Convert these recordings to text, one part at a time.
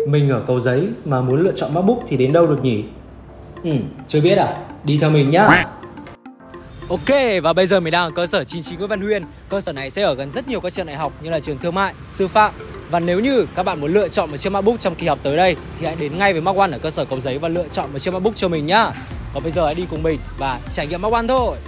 Mình ở Cầu Giấy mà muốn lựa chọn MacBook thì đến đâu được nhỉ? Chưa biết à? Đi theo mình nhá. Ok, và bây giờ mình đang ở cơ sở 99 Nguyễn Văn Huyên. Cơ sở này sẽ ở gần rất nhiều các trường đại học như là trường thương mại, sư phạm. Và nếu như các bạn muốn lựa chọn một chiếc MacBook trong kỳ học tới đây thì hãy đến ngay với Mac One ở cơ sở Cầu Giấy và lựa chọn một chiếc MacBook cho mình nhá. Còn bây giờ hãy đi cùng mình và trải nghiệm Mac One thôi.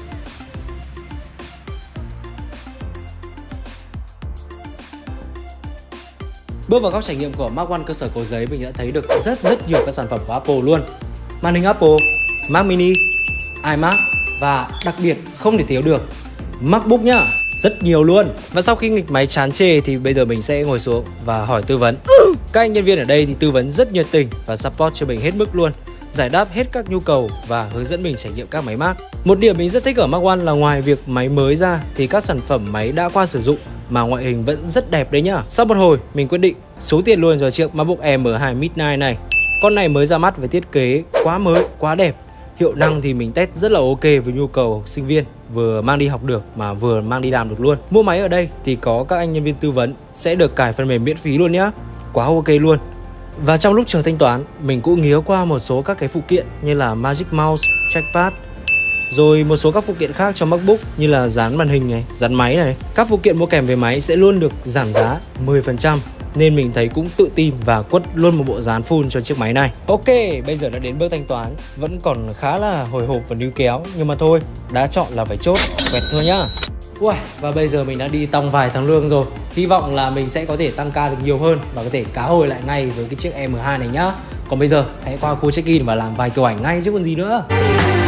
Bước vào góc trải nghiệm của Mac One cơ sở Cầu Giấy, mình đã thấy được rất nhiều các sản phẩm của Apple luôn. Màn hình Apple, Mac mini, iMac và đặc biệt không thể thiếu được MacBook nhá. Rất nhiều luôn. Và sau khi nghịch máy chán chê thì bây giờ mình sẽ ngồi xuống và hỏi tư vấn. Các anh nhân viên ở đây thì tư vấn rất nhiệt tình và support cho mình hết mức luôn, giải đáp hết các nhu cầu và hướng dẫn mình trải nghiệm các máy Mac. Một điểm mình rất thích ở Mac One là ngoài việc máy mới ra thì các sản phẩm máy đã qua sử dụng mà ngoại hình vẫn rất đẹp đấy nhá. Sau một hồi mình quyết định số tiền luôn cho chiếc MacBook Air M2 Midnight này. Con này mới ra mắt với thiết kế quá mới, quá đẹp. Hiệu năng thì mình test rất là ok với nhu cầu sinh viên, vừa mang đi học được mà vừa mang đi làm được luôn. Mua máy ở đây thì có các anh nhân viên tư vấn, sẽ được cài phần mềm miễn phí luôn nhá. Quá ok luôn. Và trong lúc chờ thanh toán, mình cũng nghía qua một số các cái phụ kiện như là Magic Mouse, Trackpad, rồi một số các phụ kiện khác cho MacBook như là dán màn hình này, dán máy này. Các phụ kiện mua kèm với máy sẽ luôn được giảm giá 10%. Nên mình thấy cũng tự tin và quất luôn một bộ dán full cho chiếc máy này. Ok, bây giờ đã đến bước thanh toán. Vẫn còn khá là hồi hộp và níu kéo, nhưng mà thôi, đã chọn là phải chốt, quẹt thôi nhá. Ui, và bây giờ mình đã đi tong vài tháng lương rồi. Hy vọng là mình sẽ có thể tăng ca được nhiều hơn và có thể cá hồi lại ngay với cái chiếc M2 này nhá. Còn bây giờ hãy qua khu check-in và làm vài kiểu ảnh ngay chứ còn gì nữa.